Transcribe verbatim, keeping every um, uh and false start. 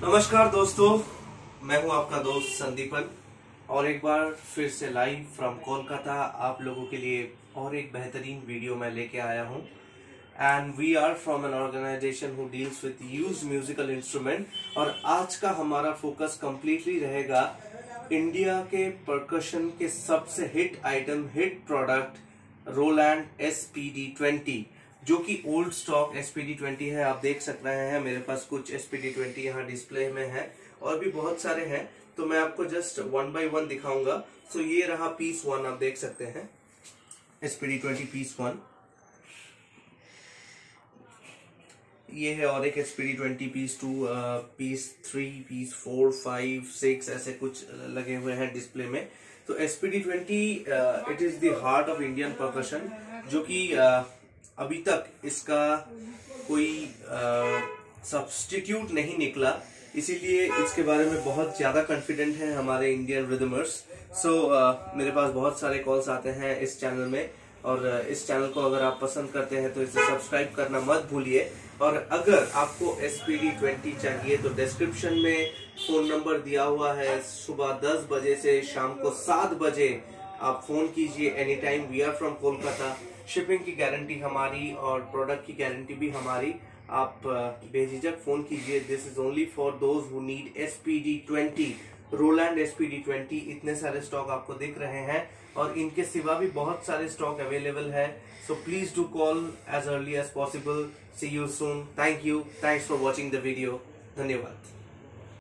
नमस्कार दोस्तों, मैं हूं आपका दोस्त संदीपन और एक बार फिर से लाइव फ्रॉम कोलकाता आप लोगों के लिए और एक बेहतरीन वीडियो मैं लेके आया हूं। And we are from an organization who deals with used musical instrument और आज का हमारा फोकस कंप्लीटली रहेगा इंडिया के परकशन के सबसे hit item, hit product Roland S P D twenty, जो कि old stock S P D twenty है। आप देख सक रहे हैं मेरे पास कुछ एस पी डी ट्वेंटी यहाँ डिस्प्ले में है और भी बहुत सारे हैं, तो मैं आपको जस्ट वन बाय वन दिखाऊंगा। सो so, ये रहा पीस वन, आप देख सकते हैं S P D twenty piece one. ये है और एक S P D twenty piece two, piece three, piece four, five, six, ऐसे कुछ लगे हुए हैं डिस्प्ले में। तो S P D twenty it is the heart of Indian percussion, जो कि uh, अभी तक इसका कोई सब्स्टिट्यूट नहीं निकला, इसीलिए इसके बारे में बहुत ज्यादा कॉन्फिडेंट हैं हमारे इंडियन रिदमर्स। सो so, मेरे पास बहुत सारे कॉल्स आते हैं इस चैनल में, और इस चैनल को अगर आप पसंद करते हैं तो इसे सब्सक्राइब करना मत भूलिए। और अगर आपको एस पी डी ट्वेंटी चाहिए तो डिस्क्रिप्शन में फोन नंबर दिया हुआ है। सुबह दस बजे से शाम को सात बजे आप फोन कीजिए any time. We are from Kolkata. Shipping की गारंटी हमारी और प्रोडक्ट की गारंटी भी हमारी। आप बेझिझक फोन कीजिए। This is only for those who need S P D twenty, Roland S P D twenty. इतने सारे स्टॉक आपको दिख रहे हैं और इनके सिवा भी बहुत सारे स्टॉक अवेलेबल है। So please do call as early as possible. See you soon. Thank you. Thanks for watching the video. धन्यवाद।